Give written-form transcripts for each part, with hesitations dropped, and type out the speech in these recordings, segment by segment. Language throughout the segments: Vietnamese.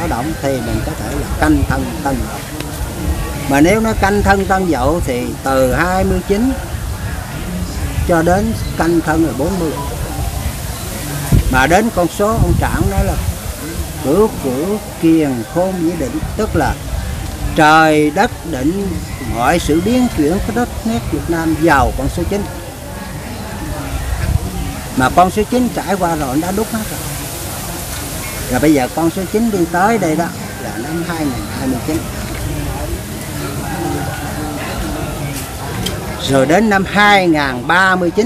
lao động thì mình có thể là canh thân tân dậu. Mà nếu nó canh thân tân dậu thì từ 29 cho đến canh thân là 40. Mà đến con số ông Trạng nói là cửu cửu kiền khôn nhĩ định, tức là trời đất định mọi sự biến chuyển của đất nước Việt Nam vào con số 9. Mà con số 9 trải qua rồi đã đúc hết rồi. Rồi bây giờ con số 9 đi tới đây đó là năm 2029. Rồi đến năm 2039.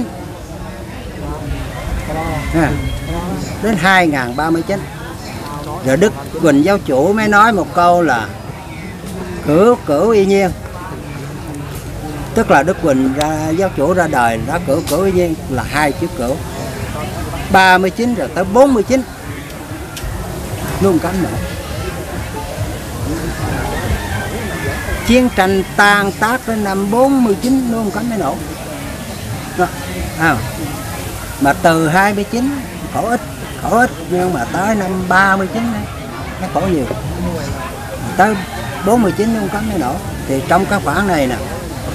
Đến 2039. Rồi Đức Quỳnh Giáo Chủ mới nói một câu là cửu cửu y nhiên. Tức là Đức Quỳnh Giáo Chủ ra đời đã cửu cửu y nhiên là 2 chữ cửu. 39 rồi tới 49 luôn cánh nữa. Chiến tranh tan tác đến năm 49 luôn cánh mới nổ. Mà từ 29 khổ ít nhưng mà tới năm 39 nó khổ nhiều. Tới 49 luôn cánh mới nổ. Thì trong cái khoảng này nè,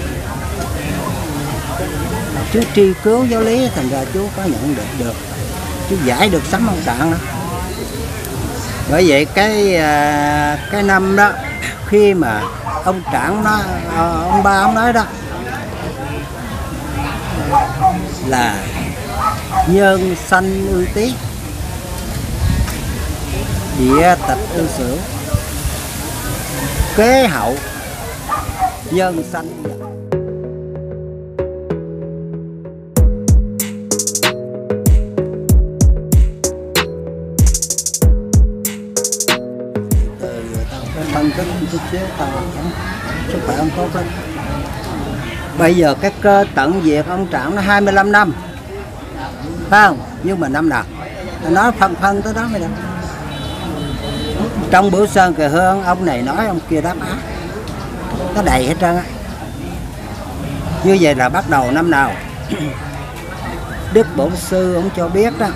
chú tri cứu giáo lý thành ra chú có nhận được chú giải được sấm ông Trạng đó. Bởi vậy cái năm đó khi mà ông Trạng nó ông ba ông nói đó là nhân sanh ưu tí, địa tịch ưu sửu, kế hậu nhân sanh. Phân tích chút xíu sức khỏe ông tốt lắm. Bây giờ cái cơ tận diệt ông Trạng nó 25 năm, phải không? Nhưng mà năm nào nói phân tới đó mới được. Trong Bửu Sơn Kỳ Hương ông này nói ông kia đáp án, nó đầy hết trơn á. Như vậy là bắt đầu năm nào? Đức Bổn Sư ông cho biết đó,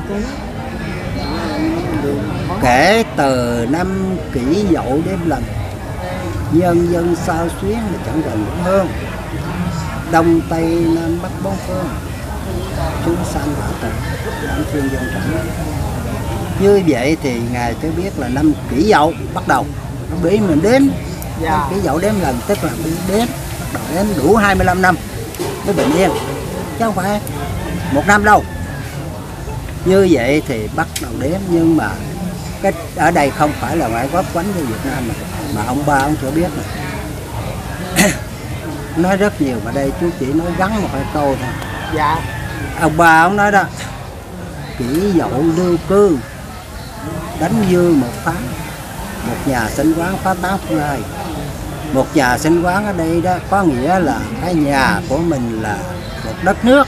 kể từ năm Kỷ Dậu đêm lần, nhân dân sao xuyến mà chẳng gần cũng hơn, đông tây nam bắc bốn phương, chúng sanh bảo tận đảm thiên dân trọng. Như vậy thì ngài cho biết là năm Kỷ Dậu bắt đầu nó bị mình đếm. Kỷ Dậu đếm lần tức là mình đếm, bắt đầu đếm đủ 25 năm mới bình yên, chứ không phải một năm đâu. Như vậy thì bắt đầu đếm, nhưng mà cái ở đây không phải là ngoại quốc quánh với Việt Nam mà ông ba ông cho biết này. Nói rất nhiều mà đây chú chỉ nói gắn một hai câu thôi. Dạ. Ông ba ông nói đó, Kỷ Dậu lưu cư, đánh dư một tháng, một nhà sinh quán phá tán phương ai. Một nhà sinh quán ở đây đó có nghĩa là cái nhà của mình là một đất nước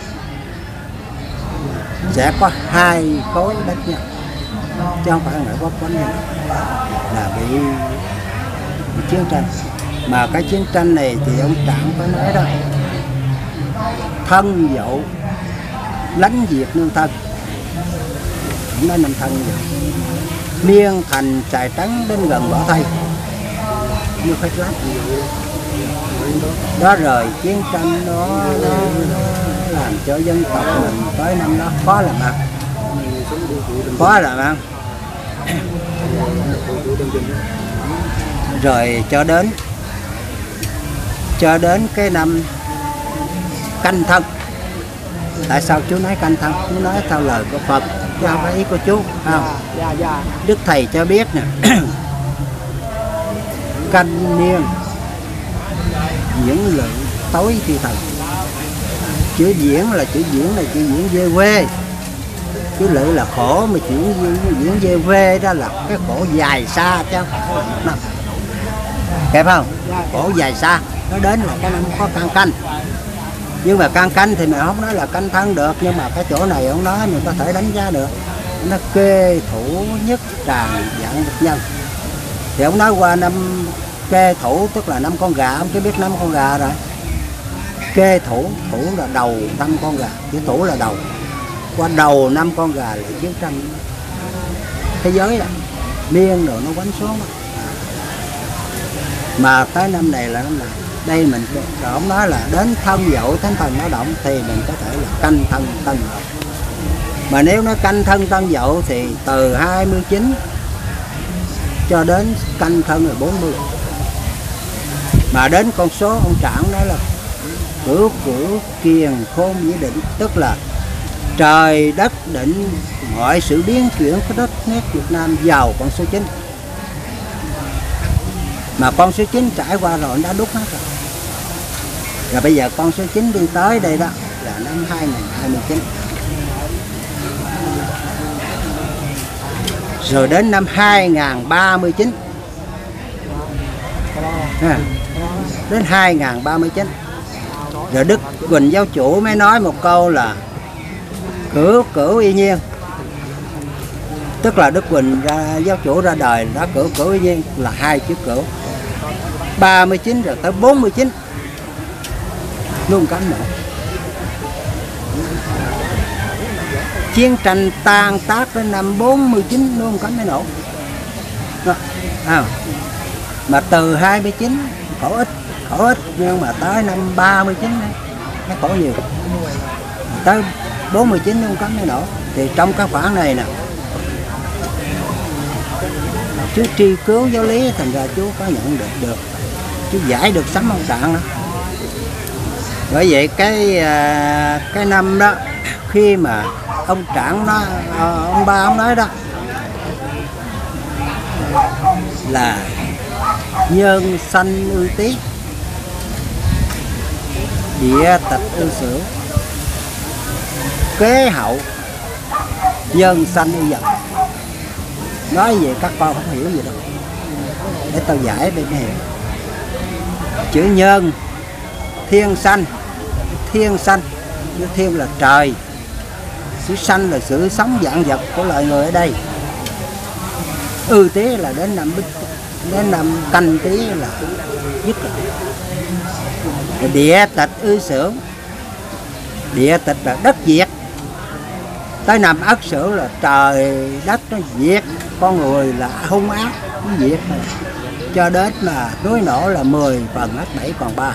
sẽ có 2 khối đất nhau, chứ không phải ngoại quốc quánh là bị chiến tranh. Mà cái chiến tranh này thì ông Trạng có nói đó, thân dậu lánh diệt nương thân, cũng nói năm thân vậy. Miên thành trại trắng đến gần bỏ thay, như phải lát đó. Rồi chiến tranh nó làm cho dân tộc mình tới năm đó khó làm ăn, khó làm ăn. Rồi cho đến cái năm Canh Thân. Tại sao chú nói Canh Thân? Chú nói theo lời của Phật, chứ không phải ý của chú, không? Đức Thầy cho biết nè, canh niên diễn lượng tối thi thần. Chữ diễn là chữ diễn về quê, chữ lự là khổ, mà chữ diễn về quê đó là cái khổ dài xa chứ. Kẹp không? Khổ dài xa, nó đến là cái năm có căn canh. Nhưng mà căn canh thì mày không nói là canh thân được, nhưng mà cái chỗ này không nói mình có thể đánh giá được. Nó kê thủ nhất tràng dạng vật nhân. Thì ông nói qua năm kê thủ tức là 5 con gà, ông cứ biết 5 con gà rồi. Kê thủ là đầu 5 con gà, chữ thủ là đầu. Qua đầu 5 con gà là chiến tranh thế giới đó. miên rồi nó quánh xuống đó. Mà tới năm này là năm nào đây mình ông nói là đến thân dậu thánh thần nó động thì mình có thể là canh thân tân dậu. Mà nếu nó canh thân tân dậu thì từ 29 cho đến canh thân là 40. Mà đến con số ông Trạng nói là cửu cửu kiền khôn với định, tức là trời đất định mọi sự biến chuyển của đất nước Việt Nam vào con số 9. Mà con số 9 trải qua rồi đã đúc hết rồi. Rồi bây giờ con số 9 đi tới đây đó là năm 2029. Rồi đến năm 2039. Đến 2039. Rồi Đức Quỳnh Giáo Chủ mới nói một câu là cửu cửu y nhiên. Tức là Đức Quỳnh Giáo Chủ ra đời đã cửu cửu y nhiên là 2 chữ cửu. 39 rồi tới 49 luôn cánh nổ. Chiến tranh tan tác đến năm 49 luôn cánh mới nổ. Mà từ 29 khổ ít nhưng mà tới năm 39 nó khổ nhiều. Tới 49 luôn cánh mới nổ. Thì trong cái khoảng này nè, chú tri cứu giáo lý thành ra chú có nhận được, chú giải được sấm ông Trạng đó. Bởi vậy cái năm đó khi mà ông Trạng nó ông ba ông nói đó là nhân sanh ư tí, địa tịch ư sử, kế hậu nhân sanh ư dật. Nói về các con không hiểu gì đâu, để tao giải để hiểu. Chữ nhân thiên sanh, thiên sanh với thiên là trời, sự sanh là sự sống vạn vật của loài người ở đây. Ư tí là đến năm Canh Tí là dứt rồi. Địa tịch ư xưởng, địa tịch là đất diệt. Tới năm Ất Sửu là trời đất nó diệt, con người là hung ác nó diệt này. Cho đến là núi nổ là 10 phần hết 7 còn 3.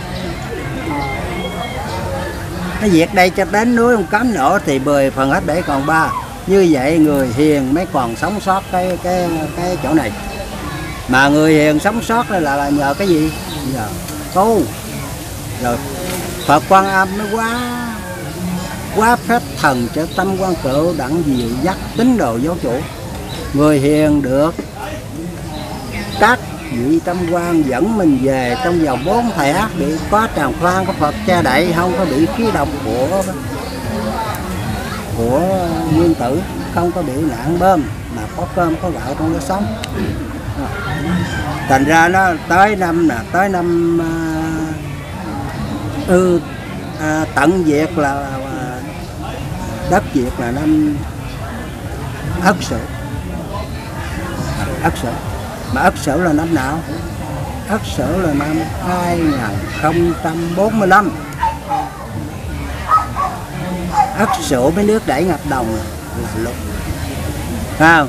Nó diệt đây cho đến núi ông Cấm nổ thì 10 phần hết 7 còn 3. Như vậy người hiền mới còn sống sót cái chỗ này. Mà người hiền sống sót là nhờ cái gì? Nhờ tu. Rồi Phật Quan Âm nó quá phép thần cho tâm quan cựu đặng dìu dắt tín đồ giáo chủ. Người hiền được các vị tâm quan dẫn mình về trong vòng 4 thẻ, bị có tràng khoan của Phật che đậy, không có bị khí độc của nguyên tử, không có bị nạn bơm, mà có cơm có gạo trong nó sống. Thành ra nó tới năm tận diệt là đất diệt là năm Ất Sửu. Ất Sửu. Mà Ất Sửu là năm nào? Ất Sửu là năm 2045. Ất Sửu mấy nước đẩy ngập đồng lục. Không?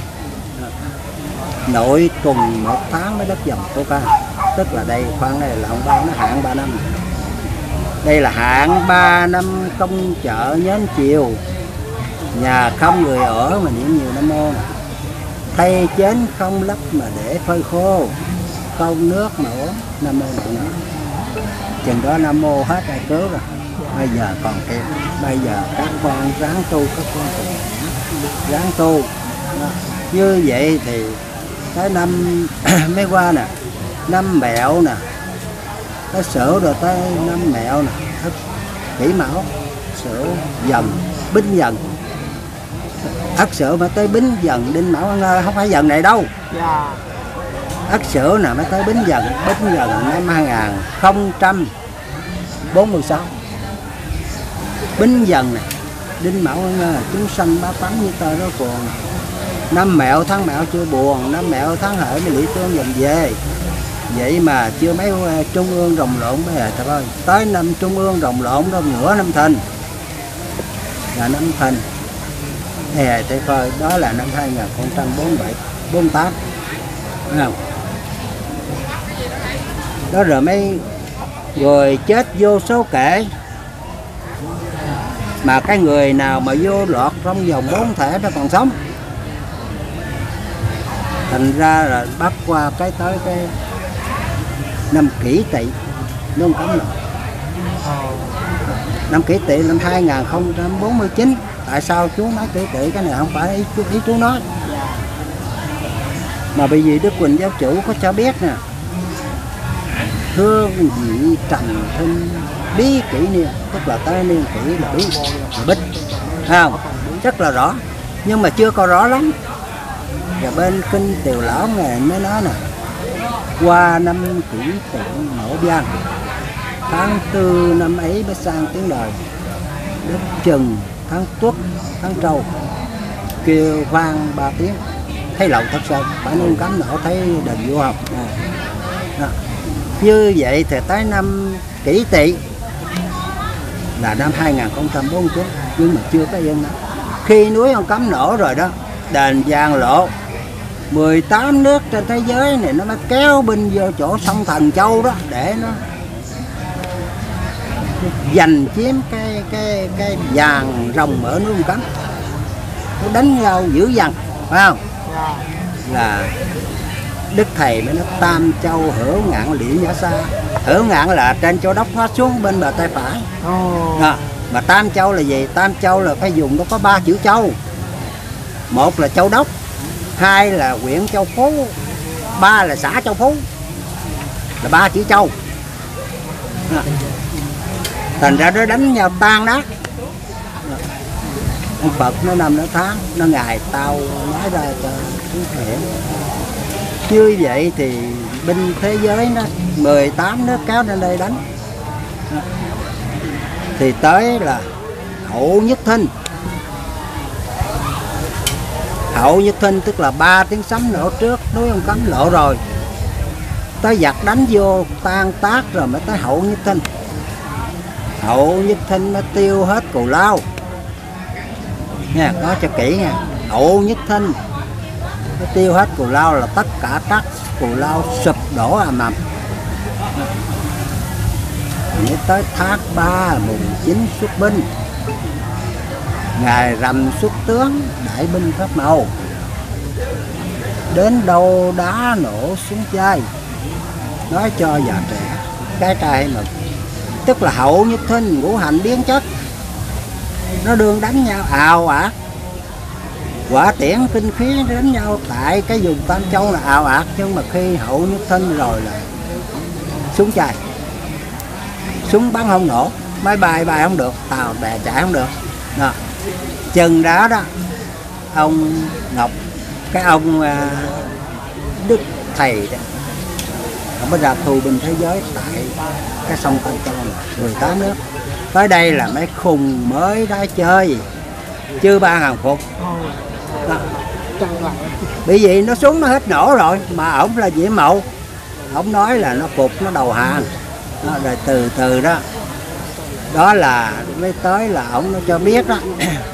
Nội tuần 1 tháng mới đất dòng Tô Ca. Tức là đây khoảng này là ông ba nó hạn 3 năm. Đây là hạn 3 năm công chợ nhến chiều. Nhà không người ở mà niệm nhiều Nam Mô. Thay chén không lấp mà để phơi khô, câu nước mà uống Nam Mô nữa. Chừng đó Nam Mô hết ai cứu rồi. Bây giờ còn thêm. Bây giờ các con ráng tu, các con ráng tu. Như vậy thì tới năm mấy qua nè, năm Mẹo nè, tới Sửu rồi tới năm Mẹo nè, Kỷ Mão, Sửu Dần, Bính Dần. Ất Sửu mới tới Bính Dần, Đinh Mão không phải dần này đâu. Ất Sửu nè mới tới Bính Dần năm 2046. Bính Dần này, Đinh Mão chúng sanh bá tánh như tơ đó còn. Năm Mẹo tháng Mẹo chưa buồn, năm Mẹo tháng Hợi mới Lý Tương dần về. Vậy mà chưa mấy trung ương rồng lộn bây giờ thôi. Tới năm trung ương rồng lộn đâu nửa năm Thìn. Là năm Thìn. Thì coi đó là năm 2047. 48, thấy không? Đó rồi mấy người chết vô số kể, mà cái người nào mà vô lọt trong vòng 4 thể nó còn sống. Thành ra là bắt qua cái tới cái năm Kỷ Tỵ nó không cấm nữa. Năm Kỷ Tỵ năm 2049. Tại sao chú nói Kỷ Tỵ? Cái này không phải ý chú nói, mà bởi vì Đức Quỳnh Giáo Chủ có cho biết nè: thương vị trần thinh bí kỷ niên, tức là tới niên kỷ là bí là bích, thấy không? Rất là rõ, nhưng mà chưa có rõ lắm. Và bên kinh Tiều Lão này mới nói nè: qua năm Kỷ Tỵ Mậu Giang, tháng 4 năm ấy mới sang tiếng đời, đất Chừng tháng Tuất tháng Trâu, kêu vang 3 tiếng, thấy lậu thật sự, phải nương cấm nổ thấy đền vua học. Như vậy thì tới năm Kỷ Tỵ là năm 2049, nhưng mà chưa có yên đó. Khi núi ông cấm nổ rồi đó, đền Giang Lộ 18 nước trên thế giới này nó mới kéo binh vô chỗ sông Thần Châu đó để nó giành chiếm cái vàng rồng ở núi ông cấm. Nó đánh nhau dữ dằn, phải không? Là Đức Thầy mới nói tam châu hữu ngạn liễn giả xa. Hữu ngạn là trên châu đốc nó xuống bên bờ tay phải. Mà tam châu là gì? Tam châu là cái vùng nó có 3 chữ châu. Một là châu đốc, 2 là huyện Châu Phú, 3 là xã Châu Phú, là 3 chữ châu. Thành ra nó đánh nhau tan nát. Ông Phật nó năm nó tháng, nó ngày tao nói ra cho chúng hiểu. Như vậy thì binh thế giới nó 18 nước kéo lên đây đánh. Thì tới là Hậu Nhất Thinh. Hậu Nhất Thinh tức là 3 tiếng sấm nổ trước núi ông cấm lộ rồi. Tới giặc đánh vô tan tác rồi mới tới Hậu Nhất Thinh. Hậu Nhất Thinh nó tiêu hết Cù Lao nha, có cho kỹ nha. Hậu Nhất Thinh nó tiêu hết Cù Lao là tất cả các Cù Lao sụp đổ ầm ầm. Mới tới tháng 3 mùng 9 xuất binh, ngày rằm xuất tướng, đại binh phép màu, đến đâu đá nổ xuống chai, nói cho già trẻ cái trai mà. Tức là Hậu Nhất Thinh ngũ hành biến chất, nó đương đánh nhau ào ạt, quả tiễn kinh khí đánh nhau tại cái vùng Tam Châu là ào ạt. Nhưng mà khi Hậu Nhất Thinh rồi là súng chai, súng bắn không nổ, máy bay bay không được, tàu bè chạy không được. Đó. Chừng đó đó, ông Ngọc, cái ông Đức Thầy đó, ông mới ra thù binh thế giới tại cái sông Tam Châu là 18 nước. Tới đây là mấy khùng mới đã chơi, chưa ban hàng phục. Đó. Bởi vì nó súng nó hết nổ rồi, mà ổng là Diễm Mậu, ổng nói là nó phục, nó đầu hàng. Đó, rồi từ từ đó, đó là mới tới là ổng nó cho biết đó.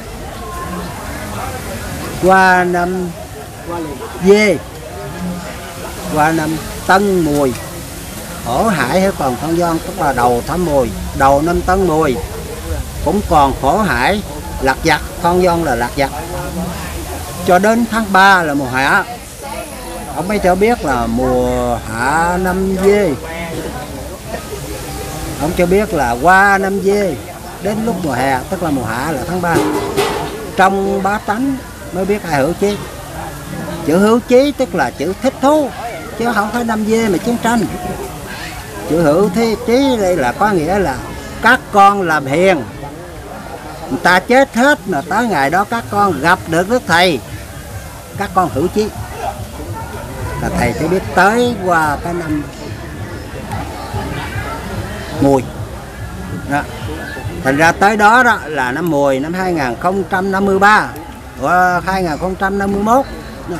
Qua năm Dê, qua năm Tân Mùi, Hổ Hải hay còn Thon Gion, tức là đầu tháng Mùi, đầu năm Tân Mùi cũng còn Hổ Hải lặt vặt, Thon Gion là lặt vặt, cho đến tháng 3 là mùa hạ. Ông mới cho biết là mùa hạ năm Dê. Ông cho biết là qua năm Dê đến lúc mùa hè, tức là mùa hạ là tháng 3. Trong bá tánh mới biết ai hữu chí. Chữ hữu chí tức là chữ thích thú, chứ không phải năm Dê mà chiến tranh. Chữ hữu chí đây là có nghĩa là các con làm hiền, người ta chết hết mà tới ngày đó các con gặp được Đức Thầy, các con hữu chí. Là thầy cho biết tới qua cái năm Mùi đó. Thành ra tới đó đó là năm Mùi, năm 2053 và 2051 đó.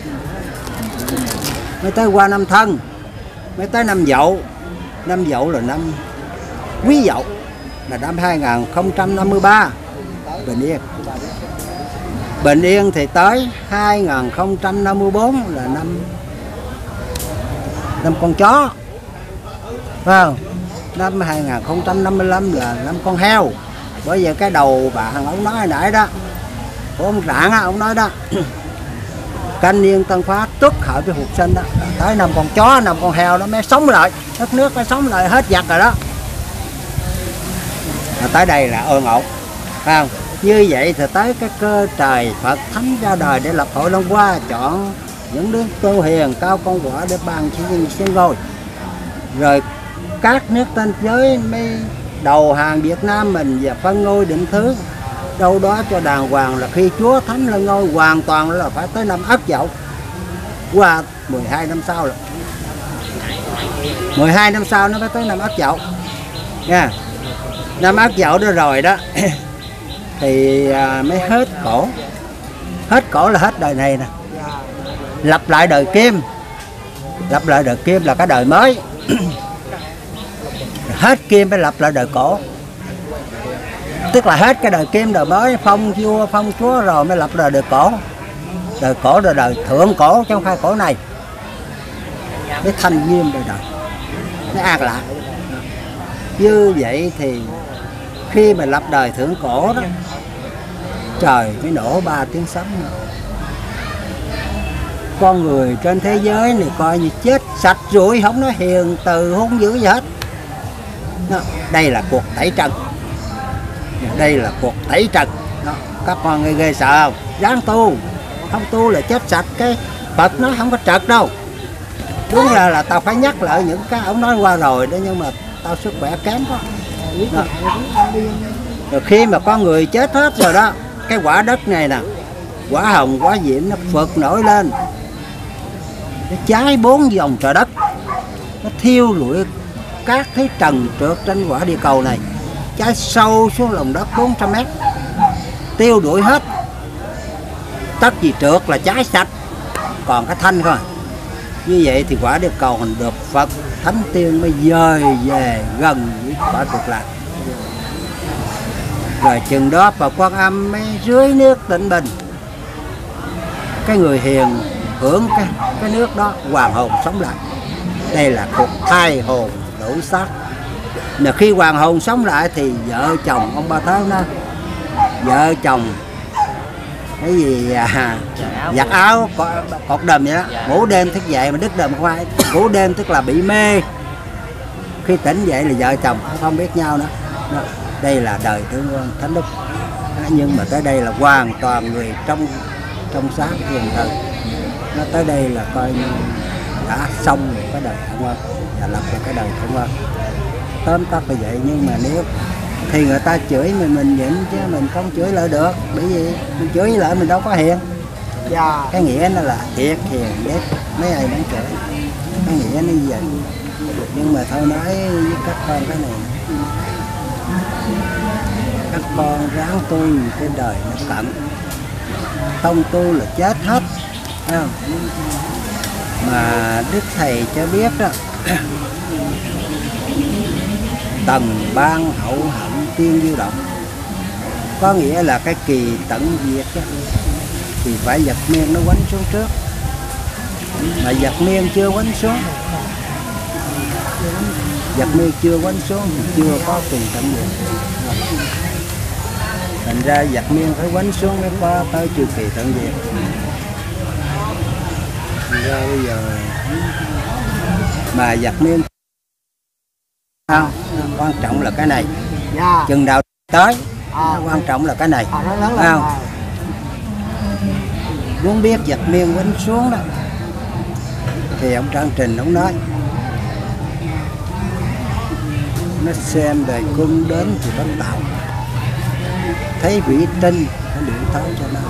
Mới tới qua năm Thân, mới tới năm Dậu. Năm Dậu là năm Quý Dậu, là năm 2053 bình yên. bình yên thì tới 2054 là năm con chó, phải không? Năm 2055 là năm con heo. Bởi vì cái đầu bạn ông nói hồi nãy đó, của ông Rạng á, ông nói đó canh niên tân phá tuất hợi với phục sinh đó, tới năm con chó, năm con heo nó mới sống lại, đất nước mới sống lại, hết giặc rồi đó. Mà tới đây là ơn ổn, phải không? Như vậy thì tới cái cơ trời Phật thánh ra đời để lập Hội Long Hoa, chọn những đứa tu hiền cao công quả để ban xin ngôi, rồi các nước trên giới mới đầu hàng Việt Nam mình và phân ngôi định thứ đâu đó cho đàng hoàng. Là khi Chúa Thánh lên ngôi hoàn toàn là phải tới năm Ất Dậu, qua 12 năm sau rồi, 12 năm sau nó mới tới năm Ất Dậu nha. Năm Ất Dậu đó rồi đó thì mới hết cổ. Hết cổ là hết đời này nè, lập lại đời Kim. Lập lại đời Kim là cái đời mới. Hết Kim mới lập lại đời cổ, tức là hết cái đời Kim đời mới, phong vua phong chúa rồi mới lập lại đời cổ. Đời cổ là đời thượng cổ chứ không phải cổ này, mới thanh nghiêm đời đời, mới an lạc. Như vậy thì khi mà lập đời thượng cổ đó, trời mới nổ 3 tiếng sấm nữa. Con người trên thế giới này coi như chết sạch rồi, không nói hiền từ hung dữ gì hết. Đây là cuộc tẩy trần. Đây là cuộc tẩy trần. Các con nghe ghê sợ không? Ráng tu, không tu là chết sạch. Cái Phật nó không có trật đâu. Đúng là tao phải nhắc lại những cái ông nói qua rồi đó, nhưng mà tao sức khỏe kém quá. Rồi khi mà con người chết hết rồi đó, cái quả đất này nè, quả hồng quả diệm nó phật nổi lên, nó cháy 4 vòng trời đất, nó thiêu lụi các thế trần trượt trên quả địa cầu này, cháy sâu xuống lòng đất 400 mét, tiêu đuổi hết. Tất gì trượt là cháy sạch, còn cái thanh thôi. Như vậy thì quả địa cầu mình được Phật Thánh Tiên mới dời về gần với quả cực lạc. Rồi chừng đó Phật Quan Âm mới rưới nước tịnh bình. Cái người hiền hưởng cái nước đó, hoàn hồn sống lại. Đây là cuộc thai hồn đổi xác. Mà khi hoàn hồn sống lại thì vợ chồng ông Ba Tháo đó, vợ chồng cái gì giặt áo cột đầm vậy đó, ngủ đêm thức dậy mà đứt đầm không ai. Ngủ đêm tức là bị mê, khi tỉnh dậy là vợ chồng không biết nhau nữa. Đây là đời Tương Ương Thánh Đức. Nhưng mà tới đây là hoàn toàn người trong sáng hiền thần. Nó tới đây là coi như đã xong cái đời Thượng Quân và lập là cái đời Thượng Quân. Tóm tắt là vậy. Nhưng mà nếu thì người ta chửi mình nhịn chứ mình không chửi lại được, bởi vì mình chửi lại mình đâu có hiền. Cái nghĩa nó là thiệt hiền đẹp, mấy ai muốn chửi, cái nghĩa nó như vậy. Nhưng mà thôi nói với các con cái này, các con ráng tu cái đời nó cận, không tu là chết hết, thấy không? Mà Đức Thầy cho biết đó, tầng ban hậu hận tiên du động, có nghĩa là cái kỳ tận diệt đó, thì phải Giật Miên nó quánh xuống trước. Mà Giật Miên chưa quánh xuống, Giật Miên chưa quánh xuống thì chưa có kỳ tận diệt. Thành ra Giật Miên phải quánh xuống mới có tới chu kỳ tận diệt. Thành ra bây giờ mà Giật Miên không, quan trọng là cái này. Chừng nào tới, quan trọng là cái này, không? Muốn biết Giật Miên quánh xuống đó thì ông Trang Trình ông nói nó xem đời cung đến thì bắt tạo, thấy vị trinh nó điện tháo cho nó,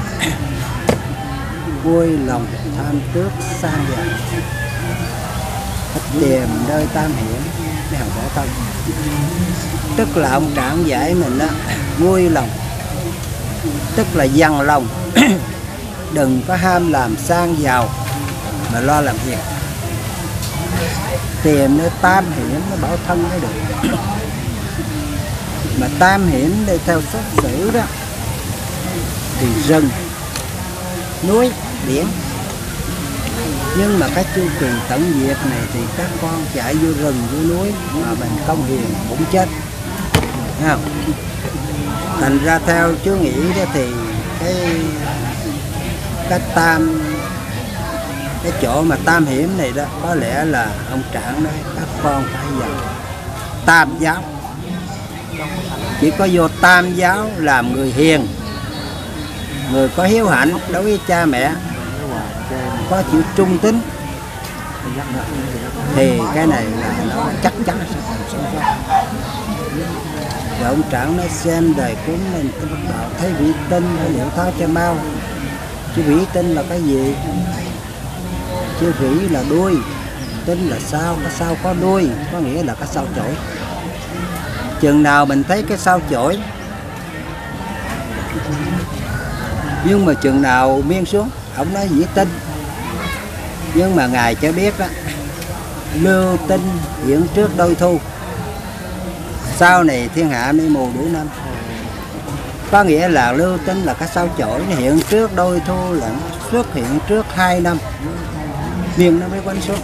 vui lòng tham tước sang vàng, thích tìm nơi tam hiểm để hằng bỏ tâm. Tức là ông trạng giải mình đó, vui lòng tức là dằn lòng đừng có ham làm sang giàu mà lo làm việc, tìm nơi tam hiểm nó bảo thân mới được. Mà tam hiểm đây theo sách sử đó thì rừng, núi, biển. Nhưng mà cái chu kỳ tận diệt này thì các con chạy vô rừng, vô núi mà mình không hiền cũng chết. Thấy không? Thành ra theo chú nghĩ đó thì cái chỗ mà tam hiểm này đó có lẽ là ông Trạng nói các con phải vào tam giáo. Chỉ có vô tam giáo làm người hiền, người có hiếu hạnh đối với cha mẹ, có chịu trung tín, thì cái này là nó chắc chắn sẽ còn sống sót. Rồi ông Trạng nói xem đời cuốn nên bắt đầu thấy vị tinh ở Liệu Tháo Cha Mau. Chứ vị tinh là cái gì? Chứ vĩ là đuôi, tinh là sao, cái sao có đuôi, có nghĩa là cái sao chổi. Chừng nào mình thấy cái sao chổi, nhưng mà chừng nào miên xuống, ông nói vĩ tinh. Nhưng mà ngài cho biết đó, lưu tinh hiện trước đôi thu, sau này thiên hạ mây mù đủ năm. Có nghĩa là lưu tinh là cái sao chổi hiện trước đôi thu, là nó xuất hiện trước 2 năm, miền nó mới quánh xuống.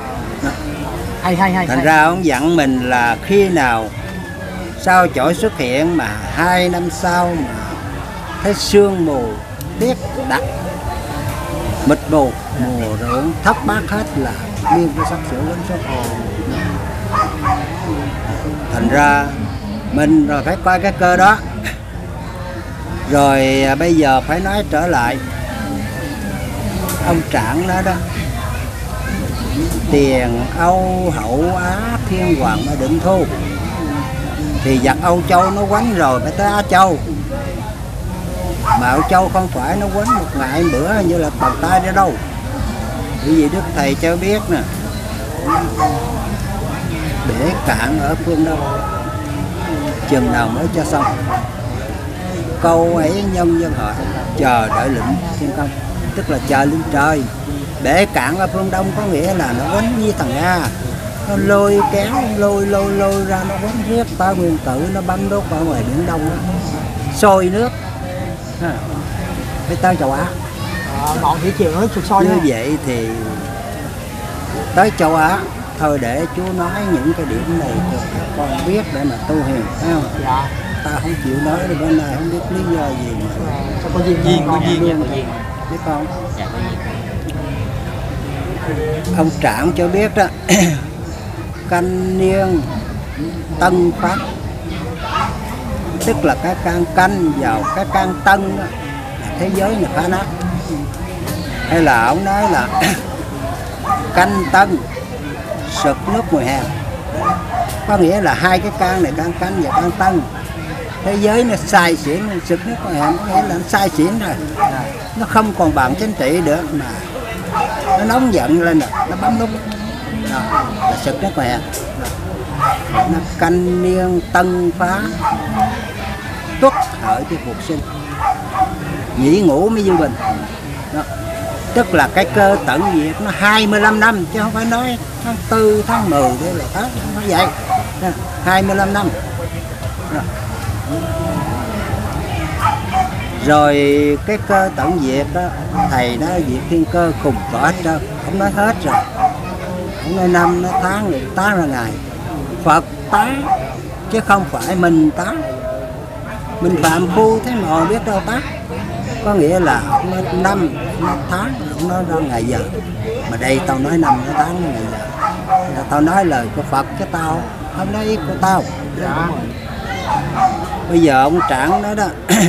Thành ra ông dặn mình là khi nào sao chổi xuất hiện mà 2 năm sau mà thấy sương mù tiết đặc mịt mù, mùa ruộng thất bát hết là miên cái sắp sửa quánh xuống. Thành ra mình rồi phải coi cái cơ đó. Rồi bây giờ phải nói trở lại ông Trạng đó đó, Tiền Âu Hậu Á Thiên Hoàng ở Định Thu, thì giặc Âu Châu nó quánh rồi phải tới Á Châu. Mà Âu Châu không phải nó quánh một ngày bữa như là tàu tay ra đâu. Bởi vì Đức Thầy cho biết nè, để cạn ở phương Đông chừng nào mới cho xong. Câu ấy nhân dân hỏi chờ đợi lệnh thiên công, tức là chờ lên trời. Để cạn ở phương Đông có nghĩa là nó quánh như thằng Nga, nó lôi kéo lôi ra, nó quánh riết ta nguyên tử, nó bắn đốt ở ngoài biển Đông đó, sôi nước phải tới châu Á. Ngọn thủy triều nó sụt sôi như vậy thì tới châu Á thôi. Để chú nói những cái điểm này cho các con biết để mà tu hiền, thấy không? Dạ. Ta không chịu nói thì bên này không biết lý do gì mà có duyên biết không? Dạ, có duyên. Ông Trạng cho biết đó canh niên tân pháp, tức là cái can canh vào cái can tân đó, thế giới này phá nát. Hay là ông nói là canh tân sực nước mùa hè, có nghĩa là hai cái can này, can canh và can tân. Thế giới nó sai xỉn, sực nước mùa hè có nghĩa là nó sai xỉn rồi, nó không còn bằng chính trị được, mà nó nóng giận lên rồi, nó bấm nút là sực nước mùa hè. Nó canh niên tân phá, tuất hợi cho phục sinh, nhĩ ngũ mới dương bình đó. Tức là cái cơ tận diệt nó 25 năm chứ không phải nói tháng 4, tháng 10 đây là tháng, không phải vậy. 25 năm rồi cái cơ tận diệt đó, thầy nó diệt thiên cơ cùng có hết trơn, không nói hết rồi, không nói năm, nói tháng, rồi tán ra ngày. Phật tán chứ không phải mình tán. Mình phạm phu thế mà họ biết đâu tán. Có nghĩa là ông nói năm, nói tháng, ông nói ra ngày giờ. Mà đây tao nói năm, nói tháng, nói ngày giờ. Là tao nói lời của Phật chứ tao không nói ý của tao. Dạ. Bây giờ ông Trạng nói đó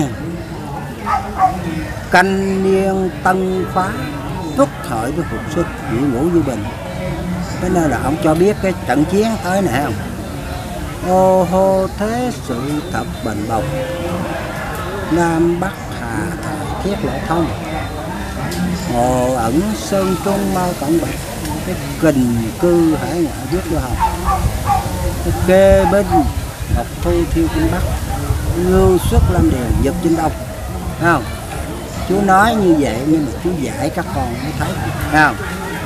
canh niên tân phá, tuất hợi với phục sinh, nhĩ ngũ như bình. Thế nên là ông cho biết cái trận chiến tới này không? Ô hô thế sự thập bệnh bồng, Nam Bắc Hà Thời thiết lộ thông, ngộ ẩn sơn trung mau tổng bạch, cái kình cư hải ngoại viết vô hồng, cái kê binh ngọc thu thiêu kinh bắc, lưu xuất lâm điền giật trên đông. Thấy không? Chú nói như vậy nhưng mà chú dạy các con mới thấy. Thấy không?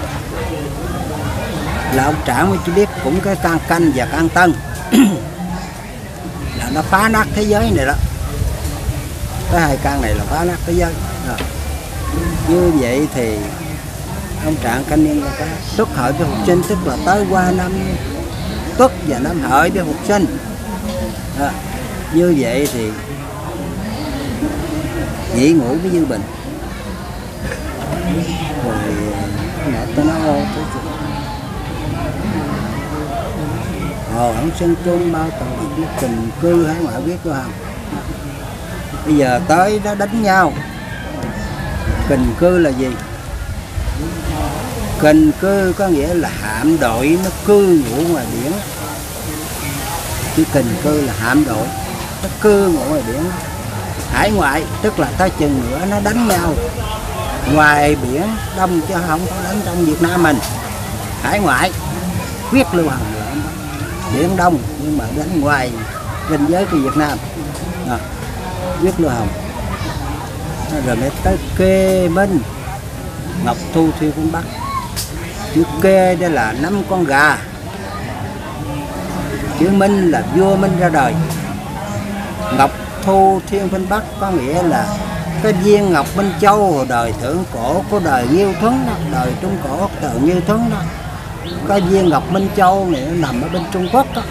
Là ông Trạng mới chú biết cũng cái can canh và can tân là nó phá nát thế giới này đó. Cái hai căn này là phá nát thế giới. Như vậy thì ông Trạng Canh Niên là có Tuất Hợi với Phục Sinh, tức là tới qua năm Tuất và năm Hợi với Phục Sinh. Như vậy thì Nhị Ngũ với Dư Bình. Rồi tôi nói ông Sơn Trung bao tầng nó tình cư hay ngoại viết của không. Bây giờ tới nó đánh nhau. Kình cư là gì? Kình cư có nghĩa là hạm đội nó cư ngụ ngoài biển. Chứ kình cư là hạm đội nó cư ngụ ngoài biển. Hải ngoại tức là tới chừng nữa nó đánh nhau ngoài biển Đông chứ không có đánh trong Việt Nam mình. Hải ngoại quyết lưu hành là biển Đông nhưng mà đánh ngoài ranh giới của Việt Nam. Quyết lưu hành. Rồi mới tới Kê Minh, Ngọc Thu Thiên Phương Bắc. Chữ Kê đây là 5 con gà. Chữ Minh là vua Minh ra đời. Ngọc Thu Thiên Phương Bắc có nghĩa là cái viên ngọc Minh Châu hồi đời thượng cổ của đời Nhiêu Thuấn đó, đời Trung Cổ đời Nhiêu Thuấn đó. Cái viên ngọc Minh Châu này nó nằm ở bên Trung Quốc đó.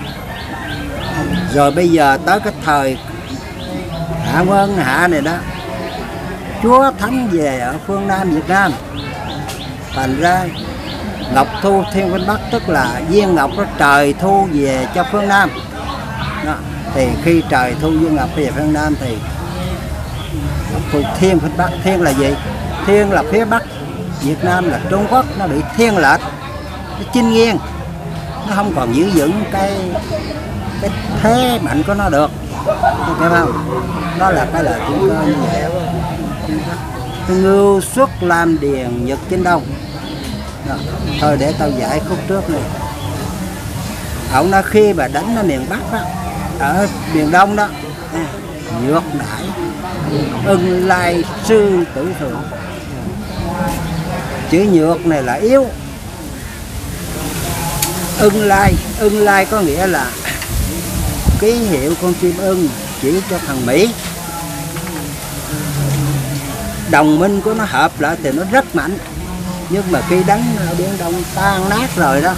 Rồi bây giờ tới cái thời Hạ Nguyên Hạ này đó, Chúa Thánh về ở phương Nam Việt Nam. Thành ra Ngọc Thu Thiên Phương Bắc tức là viên ngọc đó trời thu về cho phương Nam đó. Thì khi trời thu viên ngọc về phương Nam thì Ngọc Thu Thiên Phương Bắc. Thiên là gì? Thiên là phía Bắc Việt Nam là Trung Quốc, nó bị thiên lệch, nó chinh nghiêng, nó không còn giữ vững cái thế mạnh của nó được, thấy không? Đó là cái lời chuyển cơ như vậy. Ngưu xuất Lam Điền Nhật Chinh Đông. Đó. Thôi để tao giải khúc trước này. Ông nói khi mà đánh ở miền Bắc đó, ở miền Đông đó, Nhược Đại, Ưng Lai, Sư Tử Thượng. Chữ nhược này là yếu. Ưng Lai có nghĩa là ký hiệu con chim ưng chỉ cho thằng Mỹ. Đồng minh của nó hợp lại thì nó rất mạnh, nhưng mà khi đánh ở Biển Đông tan nát rồi đó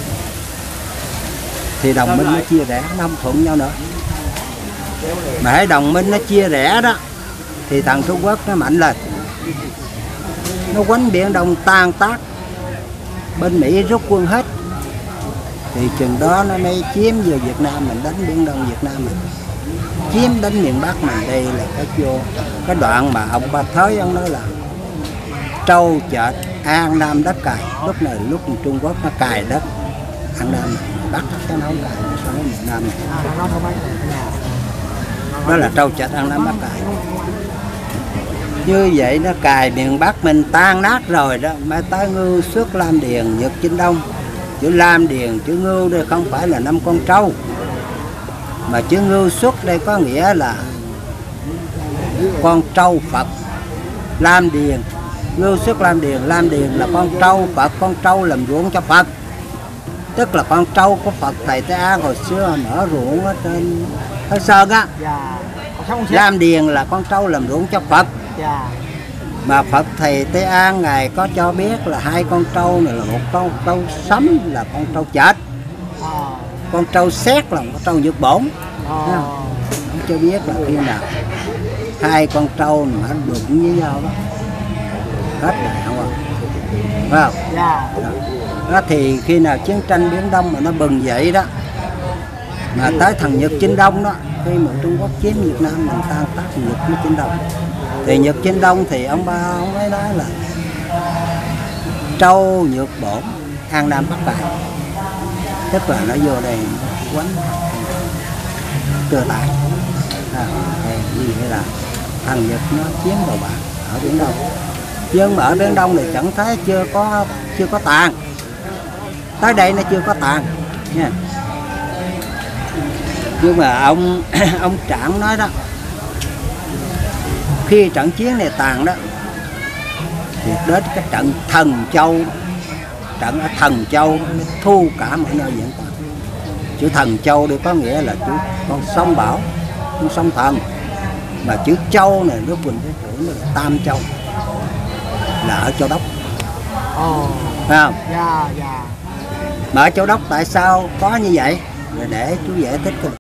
thì đồng minh nó chia rẽ, nó không thuận nhau nữa. Mà hãy đồng minh nó chia rẽ đó thì thằng Trung Quốc nó mạnh lên, nó quánh Biển Đông tan tác, bên Mỹ rút quân hết thì chừng đó nó mới chiếm về Việt Nam mình, đánh Biển Đông Việt Nam mình, chiếm đánh miền Bắc mình. Đây là cái vô cái đoạn mà ông Ba Thới ông nói là trâu chợt An Nam đất cày. Lúc này lúc Trung Quốc nó cài đất An Nam Bắc, cái nó không cài so với miền Nam này. Đó là trâu chợt An Nam Bắc cài. Như vậy nó cài miền Bắc mình tan nát rồi đó, mới tới Ngưu xuất Lam Điền Nhật Chinh Đông. Chữ Lam Điền, chữ Ngưu đây không phải là 5 con trâu, mà chữ Ngưu xuất đây có nghĩa là con trâu Phật. Lam Điền, Ngưu xuất Lam Điền là con trâu Phật, con trâu làm ruộng cho Phật, tức là con trâu của Phật Thầy Tế An hồi xưa mở ruộng ở trên Thái Sơn á. Lam Điền là con trâu làm ruộng cho Phật. Mà Phật Thầy Tế An Ngài có cho biết là hai con trâu này là một con trâu sấm là con trâu chệt, con trâu sét là con trâu nhược bổn. Ông cho biết là khi nào hai con trâu mà đụng với nhau đó hết đại không ạ? Phải không? Đó thì khi nào chiến tranh Biển Đông mà nó bừng dậy đó, mà tới thằng Nhật Chinh Đông đó, khi mà Trung Quốc chiếm Việt Nam mình tan tác Nhật mới Chinh Đông. Thì Nhật Chinh Đông thì ông ấy nói là trâu nhược bổn An Nam Bắc cày, tức là nó vô đây quánh cơ tại gì hay là thằng Nhật nó chiếm đồ bạn ở Biển Đông. Nhưng mà ở Biển Đông thì chẳng thấy chưa có tàn, tới đây nó chưa có tàn nha. Nhưng mà ông Trạng nói đó, khi trận chiến này tàn đó thì đến cái trận Thần Châu, trận ở Thần Châu nó thu cả mọi nơi diễn toàn. Chữ Thần Châu đây có nghĩa là chữ con sông Bảo, con sông Thần. Mà chữ Châu này nó Quỳnh Thế Trưởng là Tam Châu, là ở Châu Đốc, Ồ. phải không? Dạ. Mà ở Châu Đốc tại sao có như vậy? Là để chú giải thích